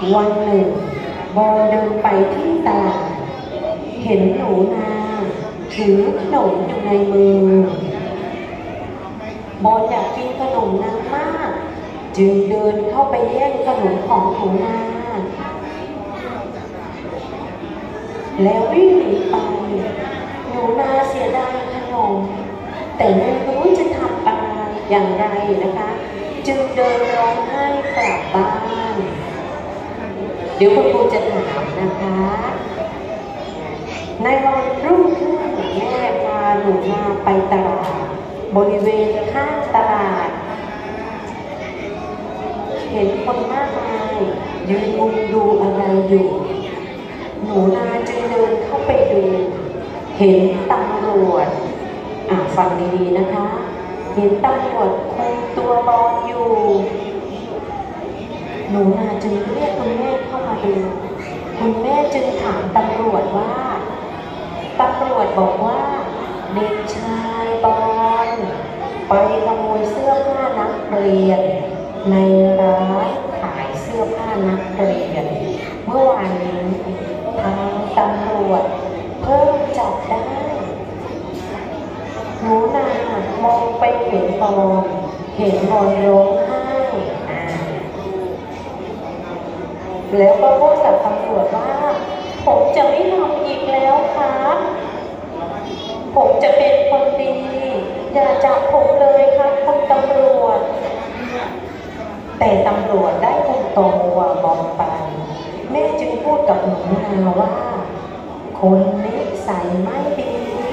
วันหนึ่งบอเดินไปที่ตลาดเห็นหนูนาถือขนมอยู่ในมือบออยากกินขนมนางมากจึงเดินเข้าไปแย่งขนมของหนูนาแล้ววิ่งหนีไปหนูนาเสียดายขนมแต่ไม่รู้จะทำอะไรอย่างไรนะคะจึงเดินร้องไห้กลับบ้านเดี๋ยวคุณครูจะถามนะคะในวันรุ่งขึ้นแม่พาหนูนาไปตลาดบริเวณข้างตลาดเห็นคนมากมายยืนมุงดูอะไรอยู่หนูนาจึงเดินเข้าไปดูเห็นตำรวจฟังดีๆนะคะเห็นตำรวจคุมตัวบอลอยู่หนูนาจึงเรียกคุณแม่เข้ามาดูคุณแม่จึงถามตำรวจว่าตำรวจบอกว่าเด็กชายบอลไปขโมยเสื้อผ้านักเรียนในร้านขายเสื้อผ้านักเรียนเมื่อวานนี้ทางตำรวจเพิ่งจับได้หนูนามองไปเห็นบอลร้องไห้แล้วก็พูดกับตำรวจว่าผมจะไม่ทำอีกแล้วครับผมจะเป็นคนดีอย่าจับผมเลยครับคุณตำรวจแต่ตำรวจได้คุมตัวบอลไปแม่จึงพูดกับหนูนาว่าคนนิสัยไม่ดี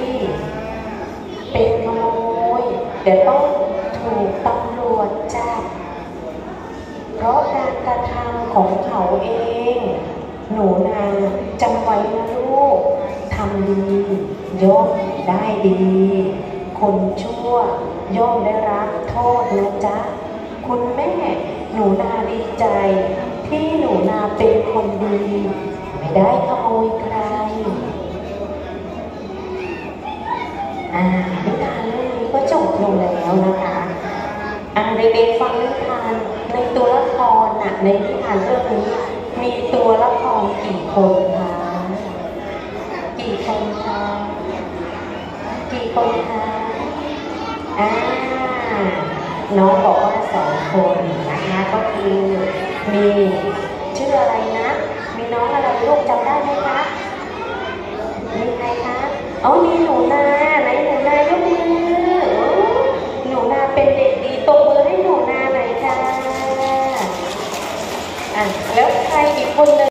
เป็นขโมยเดี๋ยวต้องถูกตำรวจจับเพราะการกระทำของเขาเองหนูนาจำไว้นะลูกทำดีย่อมได้ดีคนชั่วย่อมได้รับโทษนะจ๊ะคุณแม่หนูนาดีใจที่หนูนาเป็นคนดีไม่ได้ขโมยใครนิทานเรื่องนี้ก็จบลงแล้วนะคะเด็กๆฟังนิทานในตัวละครในนิทานเรื่องนี้มีตัวละครกี่คนคะกี่คนคะกี่คนคะน้องบอกว่า2 คนนะคะก็คือมีชื่ออะไรนะมีน้องอะไรลูกจำได้ไหมคะมีใครคะมีหนูนาไหนหนูนายกมือหนูนาเป็นเด็กดีตบมือให้หนูนาหน่อยค่ะแล้วใครอีกคนนึง